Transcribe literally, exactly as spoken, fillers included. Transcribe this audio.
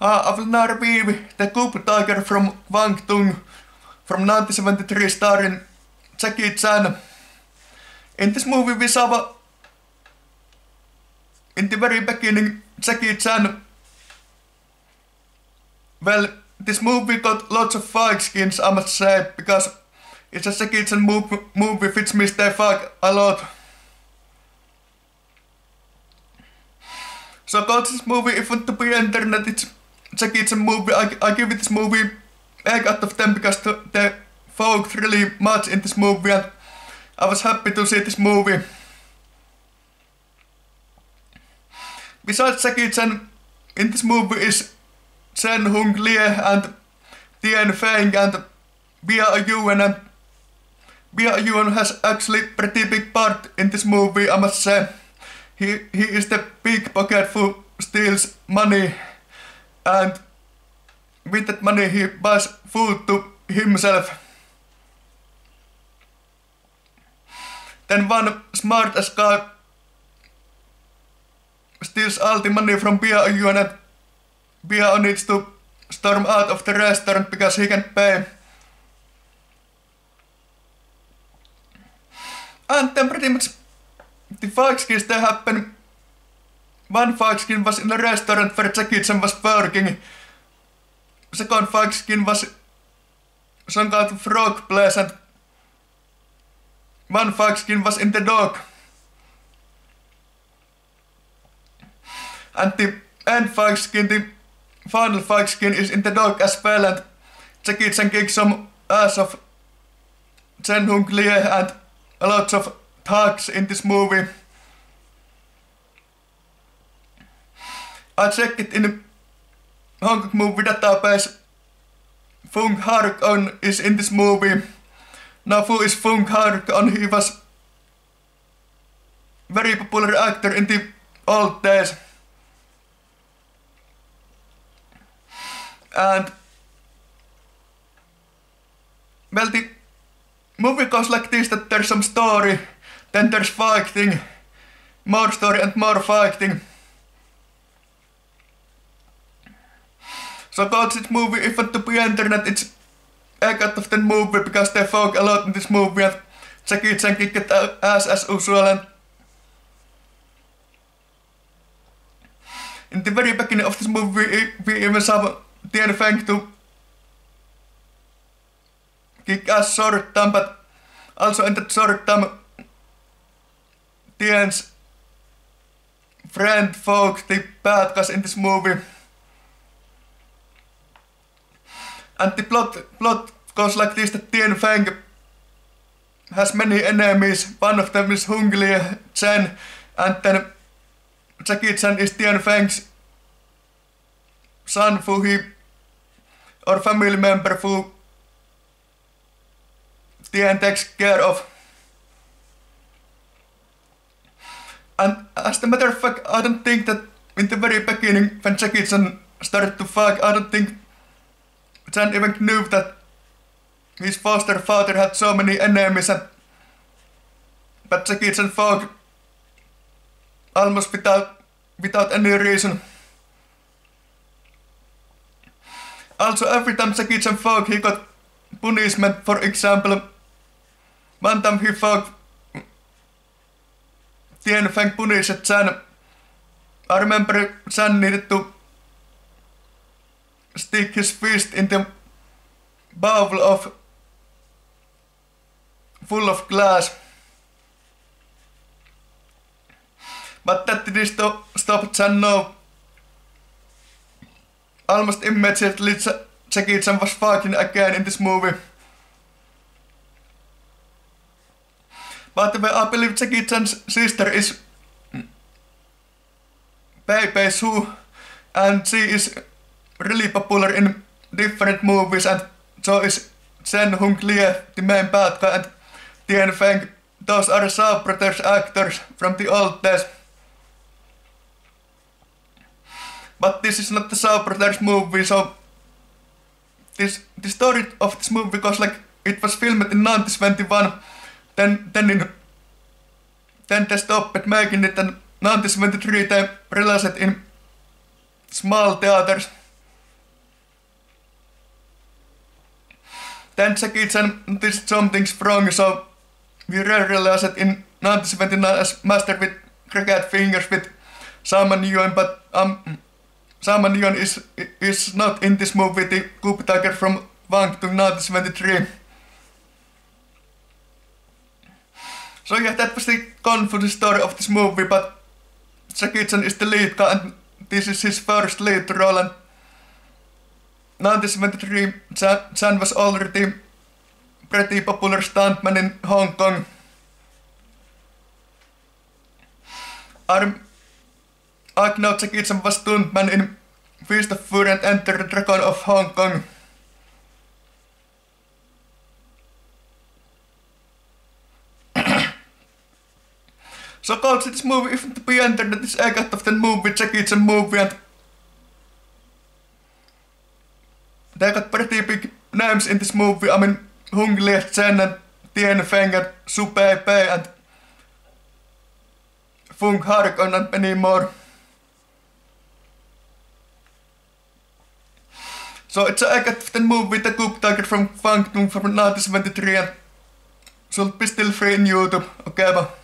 Uh, I will now review The Cooper Tiger from Kwangtung from nineteen seventy-three starring Jackie Chan. In this movie we saw in the very beginning Jackie Chan. Well, this movie got lots of fight skins, I must say, because it's a Jackie Chan movie, movie which means they fight a lot. So called this movie, if you want to be internet, it's Jackie Chan movie. I, I give it this movie eight out of ten because the, they fought really much in this movie and I was happy to see this movie. Besides Jackie Chan, in this movie is Chen Hung Lee and Tien Feng and Bia Yuen, and Bia Yuen has actually pretty big part in this movie, I must say. He, he is the pickpocket who steals money and with that money he buys food to himself. Then one smart as guy steals all the money from Bia Yuen and Bia needs to storm out of the restaurant because he can't pay. And then pretty much the fight skins they happen. One fight skin was in a restaurant where Jackie Chan was working. Second fight skin was some kind of frog place and one fight skin was in the dog. And the end fight skin, the final fight skin is in the dog as well, and Jackie Chan kicks some ass of Chen Hung Lee and a lot of thugs in this movie. I checked it in Hong Kong movie database. Fung Har-on is in this movie. Now who is Fung Har-on? He was very popular actor in the old days. And well, the movie goes like this, that there's some story, then there's fighting, more story and more fighting. So about this movie, if you want to be internet, it's eight out of ten movie because they fought a lot in this movie and Jackie Chan kicked ass as usual. And in the very beginning of this movie, we even saw Tien Feng to kick ass short time, but also in that short time, Tien's friend fought the bad guys in this movie. And the plot, plot goes like this, that Tien Feng has many enemies. One of them is Hung Lee Chen, and then Jackie Chan is Tien Feng's son who he, or family member who Tien takes care of. And as a matter of fact, I don't think that in the very beginning when Jackie Chan started to fight, I don't think Chan even knew that his foster father had so many enemies, and but Jackie Chan fought almost without without any reason. Also, every time Jackie Chan fought, he got punishment. For example, one time he fought, Tien Feng punished Chan. I remember Chan needed to stick his fist in the bowl of full of glass. But that didn't stop, stop Chan, no. Almost immediately Jackie Chan was fighting again in this movie. By the way, I believe Jackie Chan's sister is Bei Bei Su, and she is really popular in different movies, and so is Chen Hung Lee, the main bad guy, and Tien Feng. Those are Shaw Brothers actors from the old days. But this is not the Shaw Brothers movie, so this the story of this movie goes like it was filmed in nineteen seventy-one, then then in then they stopped making it, and nineteen seventy-three they released it in small theaters. then Jackie Chan noticed something's wrong, so he realized it in nineteen seventy-nine as Master with Crooked Fingers with Salman Yuen, but um, Salman Yuen is is not in this movie. The Cooper Tiger from Wang Tung nineteen seventy-three. So yeah, that was the confusing story of this movie, but Jackie Chan is the lead guy and this is his first lead role, and nineteen seventy-three Chan, Chan was already pretty popular stuntman in Hong Kong. I, I know Jackie Chan was stuntman in Fist of Fury and Enter the Dragon of Hong Kong. So coach, this movie if to be entered that is a cut of the movie, Jackie Chan movie, and they got pretty big names in this movie. I mean Hung Lee Chen and Tien Feng and Su Pei Pei and Fung Harkon and many more. So it's a cut of the movie, The Cooper Tiger from Wang Tung from nineteen seventy-three, and should be still free in YouTube. Okay, bye.